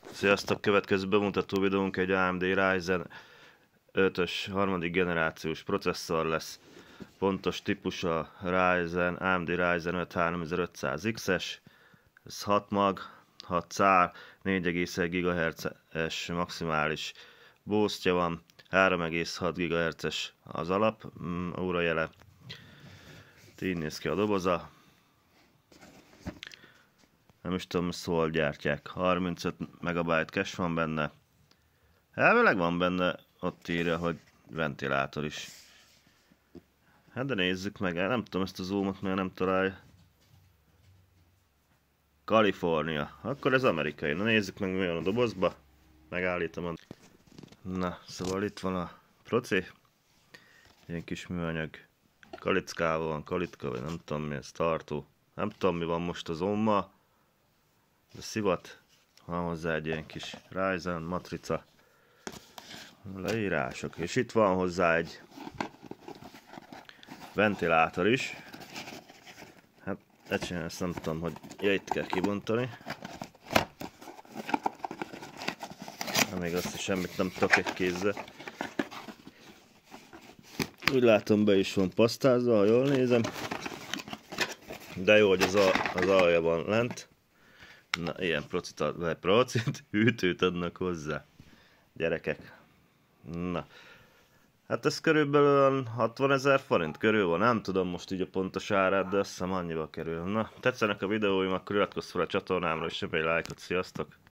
Sziasztok! Következő bemutató videónk egy AMD Ryzen 5-ös harmadik generációs processzor lesz. Pontos típusa AMD Ryzen 5 3500X-es. Ez 6 mag, 6 szál, 4,1 GHz-es maximális boostja van, 3,6 GHz-es az alap órajele. Így néz ki a doboza. Nem is tudom, szóval gyártják. 35 MB cache van benne. Elvileg van benne, ott írja, hogy ventilátor is. Hát de nézzük meg, nem tudom ezt a zoomot, mert nem találja. Kalifornia. Akkor ez amerikai. Na nézzük meg, mi van a dobozba. Megállítom a... Na, szóval itt van a proci. Ilyen kis műanyag kalickával van, kalitka, vagy nem tudom mi ez, tartó. Nem tudom mi van most az omma. De szivat. Van hozzá egy ilyen kis Ryzen matrica. Leírások. És itt van hozzá egy ventilátor is. Hát ezt nem tudom, hogy itt kell kibontani. Még azt is semmit nem tudok egy kézzel. Úgy látom, be is van pasztázva, ha jól nézem. De jó, hogy az alja van lent. Na, ilyen hűtőt adnak hozzá. Gyerekek. Na. Hát ez körülbelül 60 000 forint körül van. Nem tudom most így a pontos árát, de azt hiszem annyiba kerül. Na, tetszenek a videóim, akkor iratkozz fel a csatornámra, és nyomj egy lájkot. Sziasztok!